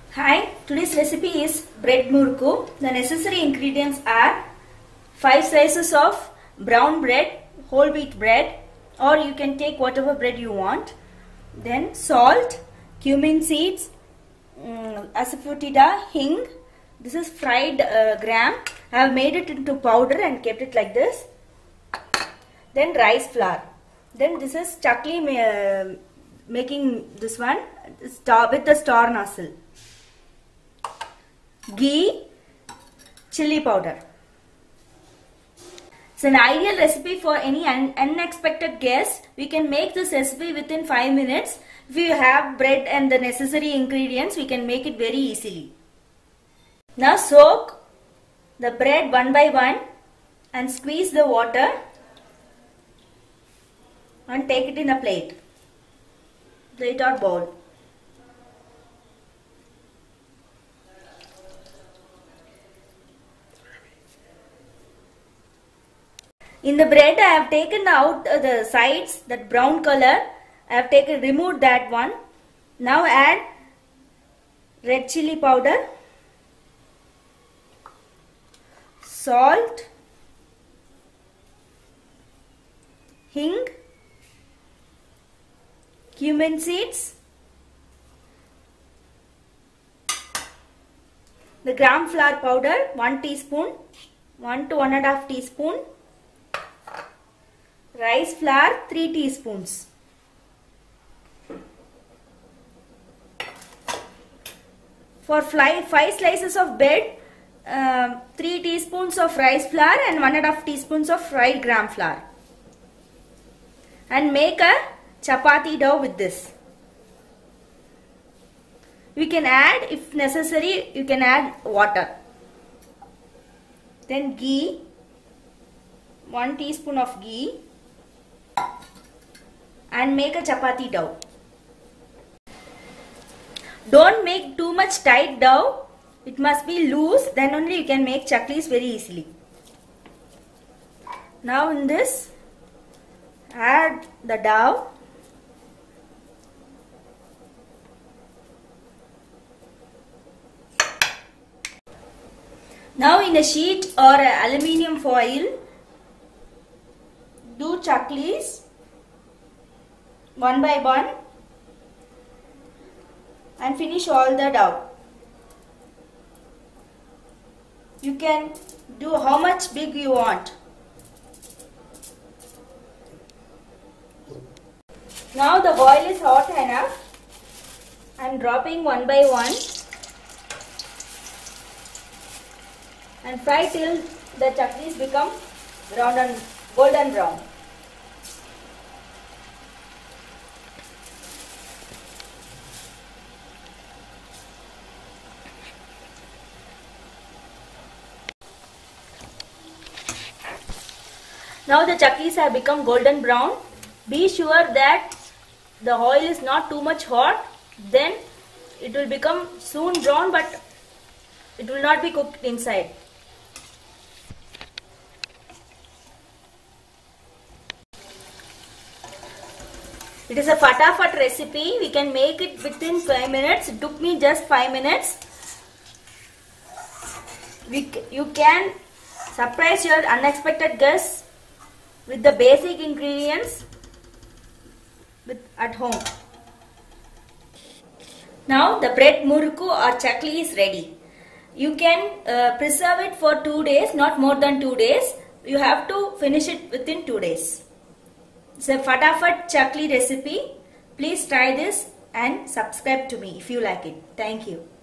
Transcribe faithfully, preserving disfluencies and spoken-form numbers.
Hi, today's recipe is bread murukku. The necessary ingredients are five slices of brown bread, whole wheat bread, or you can take whatever bread you want. Then salt, cumin seeds, um, asafoetida, hing. This is fried uh, gram. I have made it into powder and kept it like this. Then rice flour. Then this is chakli uh, making this one star with the star nozzle. Ghee, chili powder. It's an ideal recipe for any un unexpected guest. We can make this recipe within five minutes. If you have bread and the necessary ingredients, we can make it very easily. Now soak the bread one by one and squeeze the water and take it in a plate. Plate or bowl. In the bread, I have taken out uh, the sides, that brown color. I have taken, removed that one. Now add red chili powder, salt, hing, cumin seeds, the gram flour powder, one teaspoon, one to one and a half teaspoon. Rice flour, three teaspoons. For five slices of bread, uh, three teaspoons of rice flour and one and a half teaspoons of fried gram flour. And make a chapati dough with this. We can add, if necessary, you can add water. Then ghee, one teaspoon of ghee. And make a chapati dough. Don't make too much tight dough. It must be loose, then only you can make chaklis very easily. Now in this, add the dough. Now in a sheet or a aluminium foil, do chaklis one by one and finish all the dough. You can do how much big you want. Now the oil is hot enough. I am dropping one by one and fry till the chaklis become brown and golden brown. Now the chaklis have become golden brown. Be sure that the oil is not too much hot. Then it will become soon brown, but it will not be cooked inside. It is a fatafat recipe. We can make it within five minutes. It took me just five minutes. We, you can surprise your unexpected guests with the basic ingredients with, at home. Now the bread murukku or chakli is ready. You can uh, preserve it for two days, not more than two days. You have to finish it within two days. It's a fatafat chakli recipe. Please try this and subscribe to me if you like it. Thank you.